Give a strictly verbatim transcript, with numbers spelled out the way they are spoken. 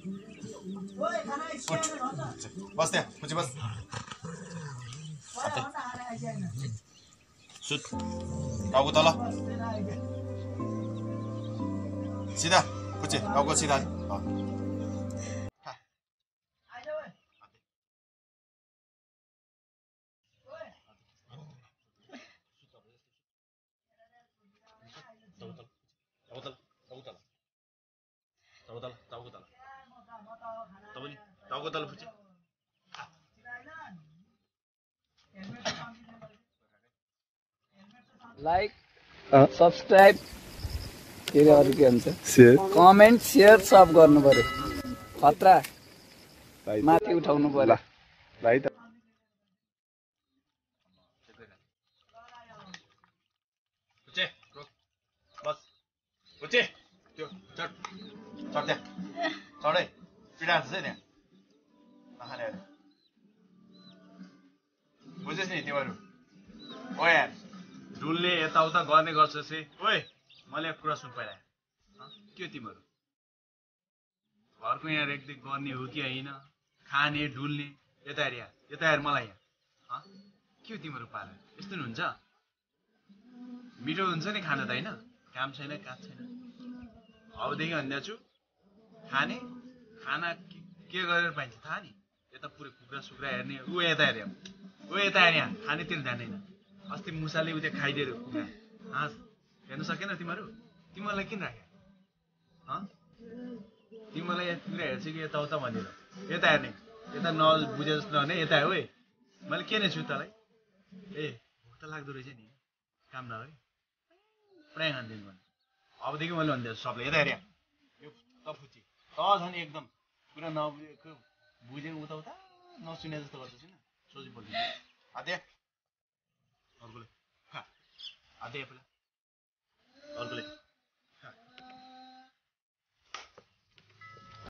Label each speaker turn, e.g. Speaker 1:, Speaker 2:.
Speaker 1: बस त्यहाँ पछि बस सुत टाउको तल सिधा पछि टाउको सिधा टाउको तल पछि
Speaker 2: लाइक सब्सक्राइब के अरे अरु के भन्छ शेयर कमेन्ट शेयर सब गर्नु पर्यो खतरा माथि उठाउनु पर्यो भाइ त
Speaker 1: उचे बस उचे त्यो चढ चढ त्यहाँ चढै पिडा छ नि नखाने अरे बुझेस् नि तिमीहरू ओ यार डुल्ने यताउता गर्ने गर्छस् है ओए मैले एक कुरा सुन पहिला के हो तिमीहरू घरको यहाँ रेखदेख गर्ने हो कि होइन खाने डुल्ने यता हेर यहाँ यता हेर मलाई यहाँ के हो तिमीहरू पारा यस्तो नि हुन्छ मिठो हुन्छ नि खाना त होइन काम छैन काज छैन अबदेखि भन्दैछु खाने खाना के गरेर पाइन्छ थाहा नि यता पुरै कुखुरा सुक्रा हेर्ने ऊ यता हेर ऊ यता हेर यहाँ खानेतिर ध्यान होइन अस्ति मुसाले उता खाइदिएर कुखुरा हाँस हेर्नु सकेन तिमीहरू तिमीहरूलाई किन राखे तिमीलाई यहाँ कुखुरा हेर्छ कि यताउता भनेर यता हेर्ने यता नबुझे जस्तो नहुने यता हो मैले के नै छु तँलाई ए भोक त लाग्दो रहेछ नि काम नगरी प्रायः खानिदिनु भने अबदेखि मैले भनिदिएछु सबले यता हेर यो त फुची त झन् एकदम कुरा नबुझेको बुझेको उता उता नसुने जस्तो गर्दैछ नि सोझी बोल्नु आदे अर्कोले खा आदे पहिला